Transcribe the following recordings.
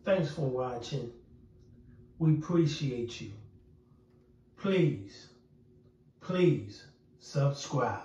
Thanks for watching. We appreciate you. Please subscribe.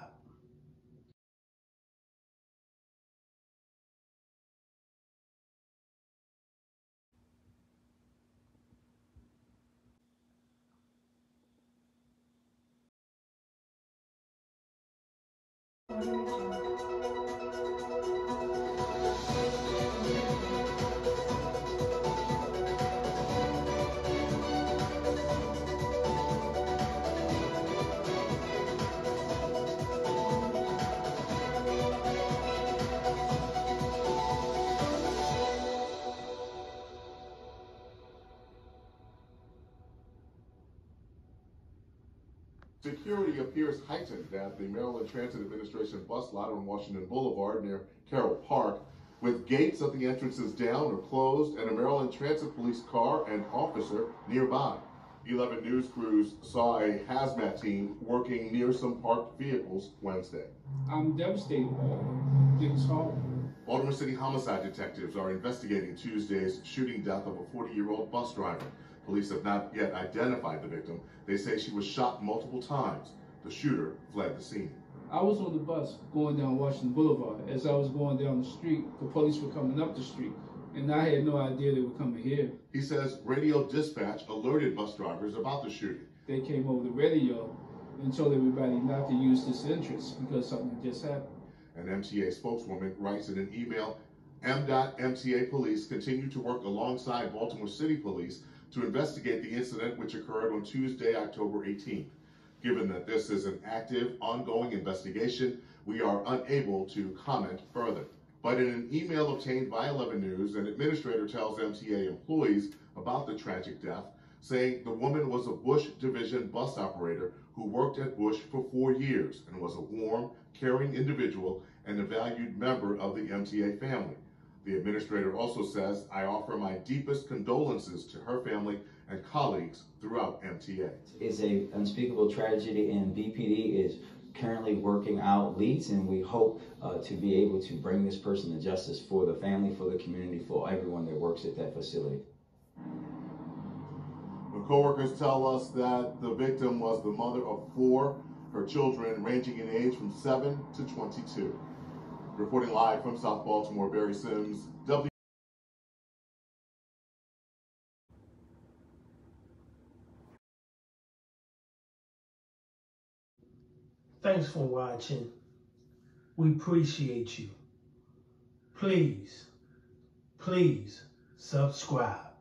Security appears heightened at the Maryland Transit Administration bus lot on Washington Boulevard near Carroll Park, with gates at the entrances down or closed and a Maryland Transit Police car and officer nearby. 11 News crews saw a hazmat team working near some parked vehicles Wednesday. I'm devastated. It's horrible. Baltimore City homicide detectives are investigating Tuesday's shooting death of a 40-year-old bus driver. Police have not yet identified the victim. They say she was shot multiple times. The shooter fled the scene. I was on the bus going down Washington Boulevard. As I was going down the street, the police were coming up the street, and I had no idea they were coming here. He says radio dispatch alerted bus drivers about the shooting. They came over the radio and told everybody not to use this entrance because something just happened. An MTA spokeswoman writes in an email, MDOT/MTA police continue to work alongside Baltimore City Police to investigate the incident, which occurred on Tuesday, October 18th. Given that this is an active, ongoing investigation, we are unable to comment further. But in an email obtained by 11 News, an administrator tells MTA employees about the tragic death, saying the woman was a Bush Division bus operator who worked at Bush for 4 years and was a warm, caring individual and a valued member of the MTA family. The administrator also says, I offer my deepest condolences to her family and colleagues throughout MTA. It's an unspeakable tragedy, and BPD is currently working out leads, and we hope to be able to bring this person to justice for the family, for the community, for everyone that works at that facility. The co-workers tell us that the victim was the mother of 4, her children ranging in age from 7 to 22. Reporting live from South Baltimore, Barry Sims, W. Thanks for watching. We appreciate you. Please subscribe.